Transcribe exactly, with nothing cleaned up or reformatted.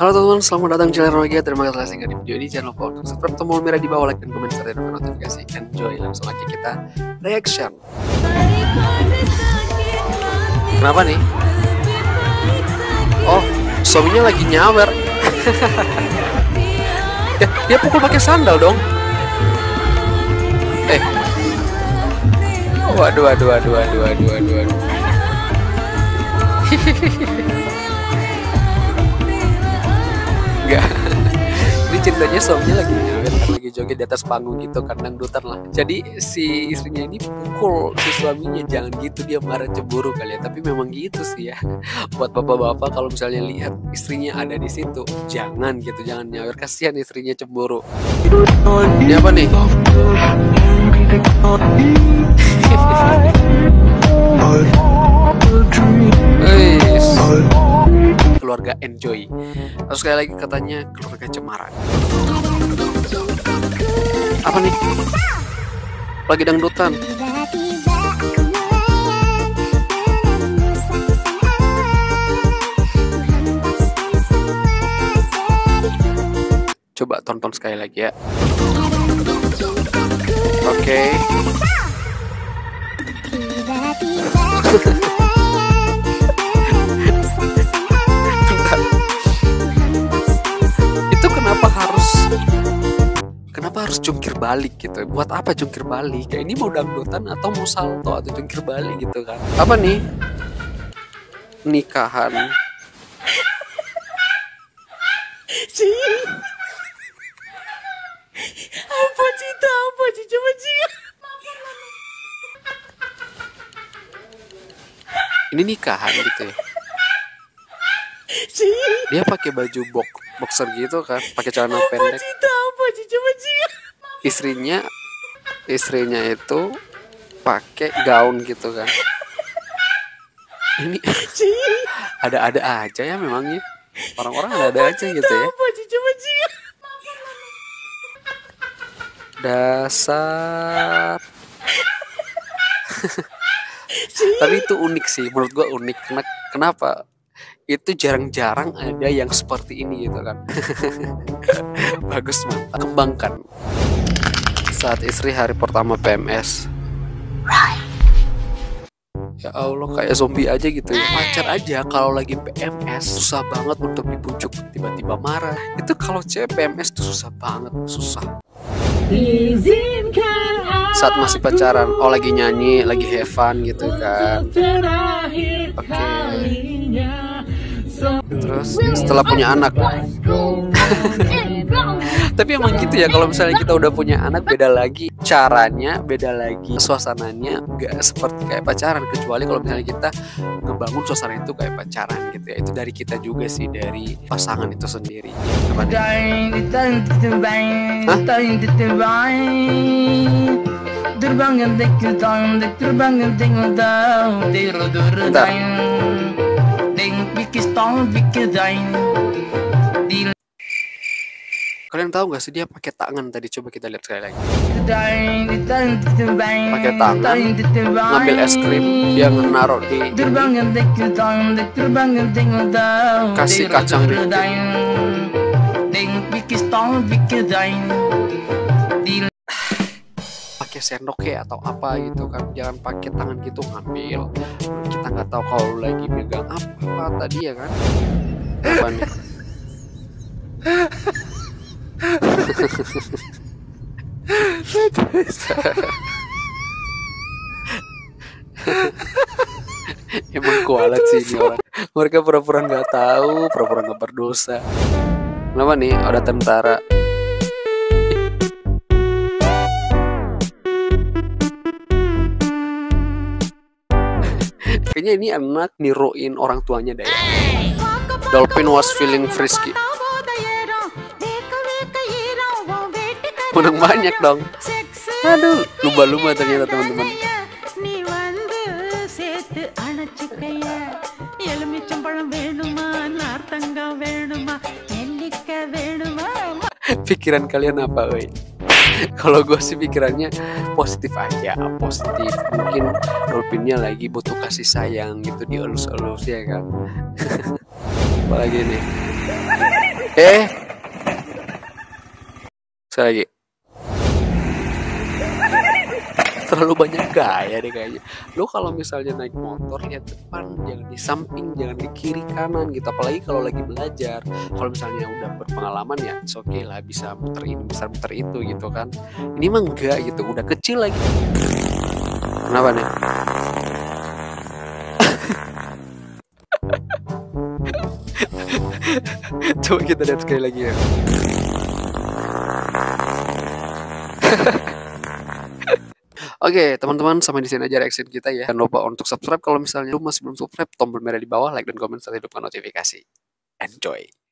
Halo teman-teman, selamat datang di channel Rogia. Terima kasih telah singgah di video ini. Jangan lupa untuk subscribe tombol merah di bawah, like dan komen serta notifikasi. Enjoy, langsung aja kita reaction. Kenapa nih? Oh, suaminya lagi nyawer. Ya, dia pukul pakai sandal dong. Eh, waduh, waduh, waduh, waduh, waduh, waduh, waduh. Enggak. Ini ceritanya suaminya lagi nyawer kan, lagi joget di atas panggung gitu kan, dangdutan lah. Jadi si istrinya ini pukul si suaminya. Jangan gitu, dia marah cemburu kali ya. Tapi memang gitu sih ya. Buat bapak-bapak kalau misalnya lihat istrinya ada di situ, jangan gitu, jangan nyawer, kasihan istrinya cemburu. Ini apa nih? Eish. Keluarga enjoy. Terus sekali lagi katanya keluarga cemara. Apa nih? Lagi dangdutan. Coba tonton sekali lagi ya. Oke. Okay. Itu kenapa harus kenapa harus jungkir balik gitu? Buat apa jungkir balik? Kayak ini mau dangdutan atau mau salto atau jungkir balik gitu kan? Apa nih? Nikahan. Apa cerita apa sih, coba sih. Ini nikahan gitu ya. Dia pakai baju box boxer gitu kan, pakai celana pendek. Istrinya istrinya itu pakai gaun gitu kan. Ini ada-ada aja ya memangnya. Orang-orang ada-ada aja gitu ya. Dasar. Tapi itu unik sih, menurut gua unik. Kenapa? Itu jarang-jarang ada yang seperti ini gitu kan. Bagus, mantap, kembangkan. Saat istri hari pertama P M S. Ya Allah, kayak zombie aja gitu ya. Pacar aja kalau lagi P M S susah banget untuk dibujuk, tiba-tiba marah. Itu kalau cewek P M S tuh susah banget, susah. Saat masih pacaran, oh lagi nyanyi, lagi have fun gitu kan. Oke. Okay. Terus setelah punya anak. Tapi emang gitu ya, kalau misalnya kita udah punya anak beda lagi caranya, beda lagi suasananya, nggak seperti kayak pacaran. Kecuali kalau misalnya kita ngebangun suasana itu kayak pacaran gitu ya. Itu dari kita juga sih, dari pasangan itu sendiri. Hah? Bentar. Kalian tahu nggak sih dia pakai tangan tadi? Coba kita lihat sekali lagi. Pakai tangan, ngambil es krim, dia naruh di ini, kasih kacang dikit. Pakai sendok ya atau apa gitu kan, jangan pakai tangan gitu ngambil. Kita nggak tahu kalau lagi megang apa tadi ya kan. Apa nih? Emang kualat sih ini orang. Mereka pura-pura nggak tahu, pura-pura nggak berdosa. Kenapa nih? Ada tentara. Kayaknya ini anak niruin orang tuanya deh. Dolphin was feeling frisky. Menang banyak dong. Aduh, lumba-lumba ternyata teman-teman. Pikiran kalian apa, woi? Kalau gue sih pikirannya positif aja, positif. Mungkin dolphinnya lagi butuh kasih sayang gitu, dielus-elus ya kan. Apalagi nih. Eh, sekali lagi. Terlalu banyak gaya deh kayaknya. Lo kalau misalnya naik motor lihat depan, jangan di samping, jangan di kiri kanan gitu. Apalagi kalau lagi belajar. Kalau misalnya udah berpengalaman ya, oke okay lah bisa muter ini, bisa muter itu gitu kan. Ini mah enggak gitu, udah kecil lagi. Kenapa nih? Coba kita lihat sekali lagi ya. Oke, teman-teman, sampai di sini aja reaction kita ya. Jangan lupa untuk subscribe kalau misalnya lu masih belum subscribe, tombol merah di bawah, like dan komen serta hidupkan notifikasi. Enjoy.